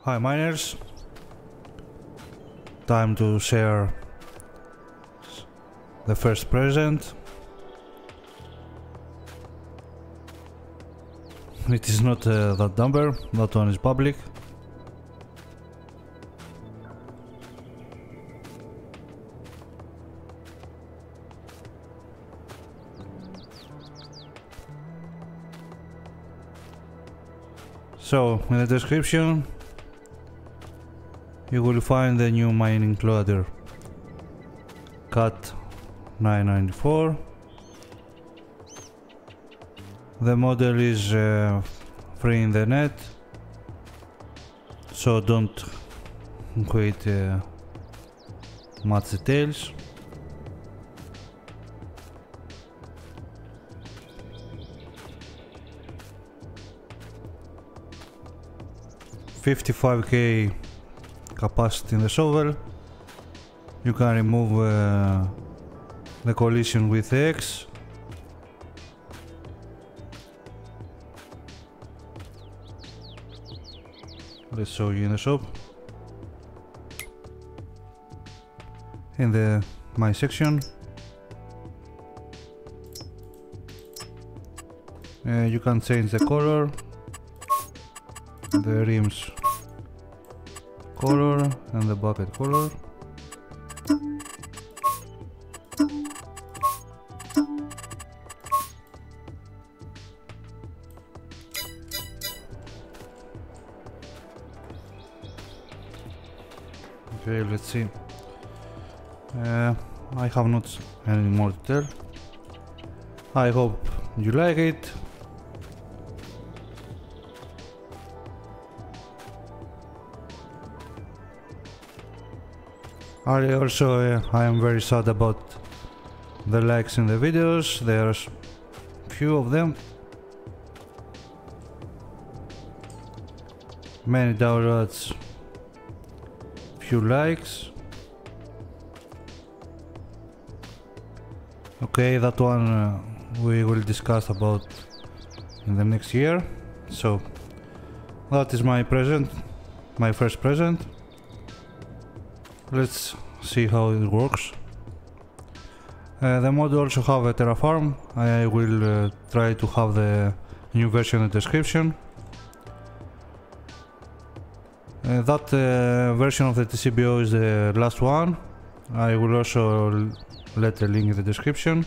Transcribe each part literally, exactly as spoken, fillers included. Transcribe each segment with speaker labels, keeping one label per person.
Speaker 1: Hi miners, time to share the first present. It is not uh, that number, that one is public. So in the description you will find the new mining loader Cat nine ninety-four. The model is uh, free in the net, so don't wait uh, much details. fifty-five K capacity in the shovel. You can remove uh, the collision with X. Let's show you in the shop. In the my section, uh, you can change the color, the rims color and the bucket color. Okay, let's see. Uh, I have not any more to tell. I hope you like it. I also uh, I am very sad about the likes in the videos. There's few of them. Many downloads, few likes. Okay, that one uh, we will discuss about in the next year. So that is my present, my first present. Let's see how it works. Uh, the mod also have a Terraform. I will uh, try to have the new version in the description. Uh, that uh, version of the T C B O is the last one. I will also let a link in the description.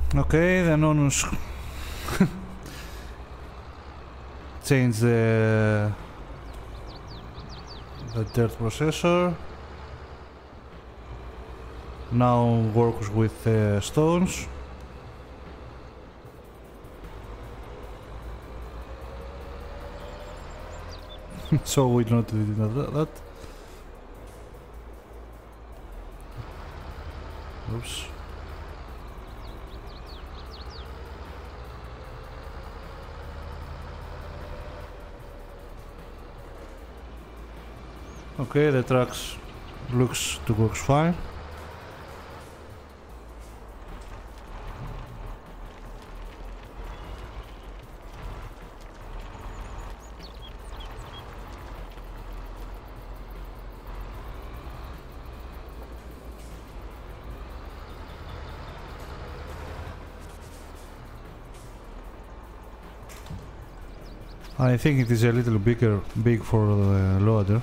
Speaker 1: Okay, then Onus change the the dirt processor. Now works with uh, stones. So we don't do that. that. Oops. Okay, the tracks looks to work fine. I think it is a little bigger, big for the loader.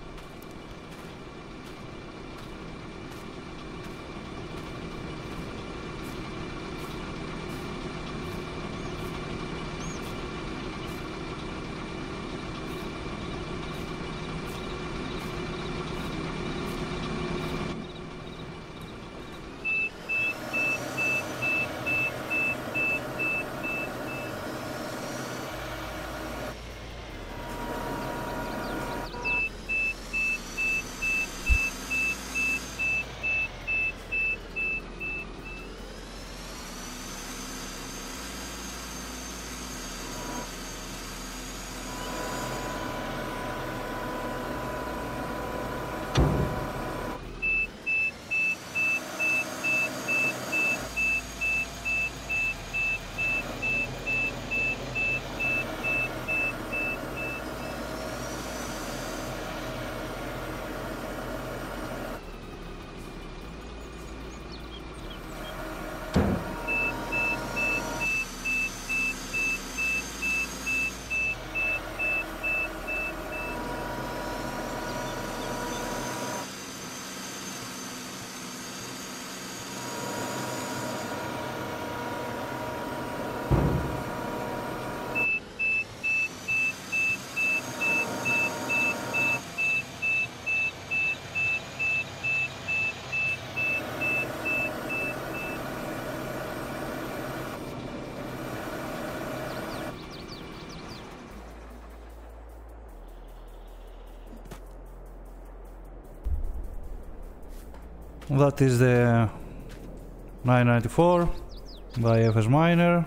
Speaker 1: That is the nine ninety-four by F S Miner.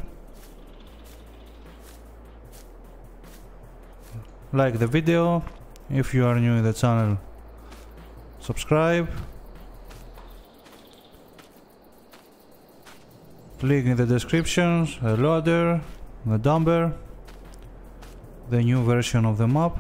Speaker 1: Like the video. If you are new in the channel, subscribe. Link in the descriptions, the loader, the dumper, the new version of the map.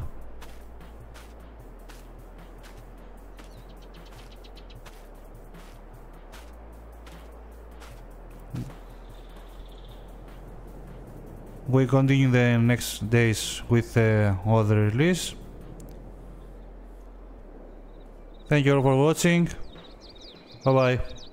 Speaker 1: We continue the next days with the other release. Thank you all for watching. Bye bye.